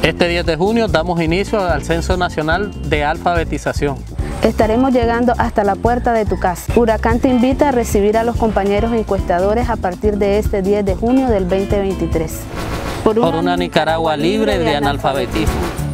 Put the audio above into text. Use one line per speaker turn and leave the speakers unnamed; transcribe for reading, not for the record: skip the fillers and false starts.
Este 10 de junio damos inicio al Censo Nacional de Alfabetización.
Estaremos llegando hasta la puerta de tu casa. Huracán te invita a recibir a los compañeros encuestadores a partir de este 10 de junio del 2023.
Por una Nicaragua libre de analfabetismo.